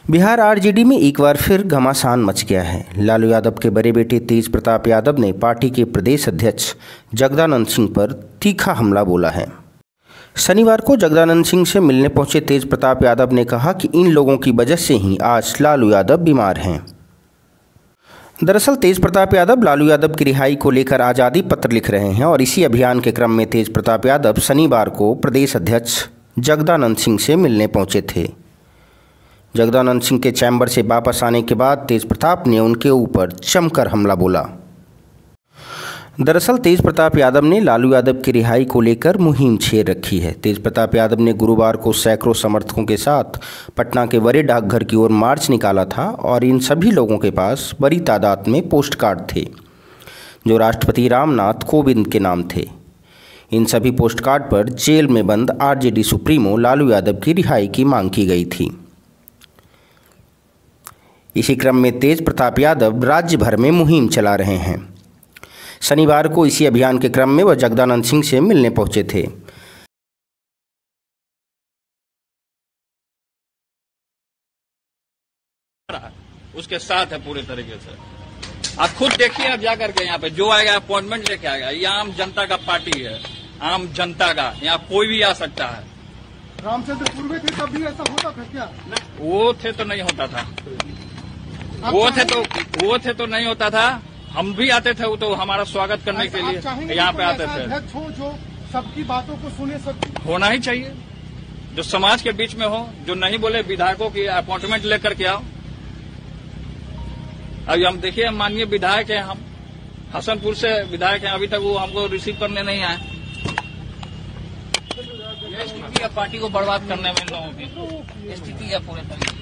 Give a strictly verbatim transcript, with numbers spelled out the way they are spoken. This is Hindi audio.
बिहार आरजेडी में एक बार फिर घमासान मच गया है। लालू यादव के बड़े बेटे तेज प्रताप यादव ने पार्टी के प्रदेश अध्यक्ष जगदानंद सिंह पर तीखा हमला बोला है। शनिवार को जगदानंद सिंह से मिलने पहुंचे तेज प्रताप यादव ने कहा कि इन लोगों की वजह से ही आज लालू यादव बीमार हैं। दरअसल तेज प्रताप यादव लालू यादव की रिहाई को लेकर आज़ादी पत्र लिख रहे हैं और इसी अभियान के क्रम में तेज प्रताप यादव शनिवार को प्रदेश अध्यक्ष जगदानंद सिंह से मिलने पहुंचे थे। जगदानंद सिंह के चैम्बर से वापस आने के बाद तेज प्रताप ने उनके ऊपर जमकर हमला बोला। दरअसल तेज प्रताप यादव ने लालू यादव की रिहाई को लेकर मुहिम छेड़ रखी है। तेज प्रताप यादव ने गुरुवार को सैकड़ों समर्थकों के साथ पटना के बड़े डाकघर की ओर मार्च निकाला था और इन सभी लोगों के पास बड़ी तादाद में पोस्ट कार्ड थे जो राष्ट्रपति रामनाथ कोविंद के नाम थे। इन सभी पोस्ट कार्ड पर जेल में बंद आरजेडी सुप्रीमो लालू यादव की रिहाई की मांग की गई थी। इसी क्रम में तेज प्रताप यादव राज्य भर में मुहिम चला रहे हैं। शनिवार को इसी अभियान के क्रम में वह जगदानंद सिंह से मिलने पहुंचे थे। उसके साथ है पूरे तरीके से। आप खुद देखिए, आप जाकर के यहाँ पे जो आएगा अपॉइंटमेंट लेके आएगा। ये आम जनता का पार्टी है, आम जनता का, यहाँ कोई भी आ सकता है। रामचंद्र पूर्वे थे तब भी ऐसा होता था क्या? वो थे तो नहीं होता था, वो थे तो वो थे तो नहीं होता था। हम भी आते थे, वो तो हमारा स्वागत करने के लिए यहाँ पे आते थे। अध्यक्ष हो जो सबकी बातों को सुने, सब होना ही चाहिए, जो समाज के बीच में हो, जो नहीं बोले विधायकों की अपॉइंटमेंट लेकर के आओ। अभी हम देखिए, माननीय विधायक है, हम हसनपुर से विधायक हैं, अभी तक वो हमको रिसीव करने नहीं आए। स्थिति है पार्टी को बर्बाद करने में, लोगों की स्थिति है पूरे तरीके।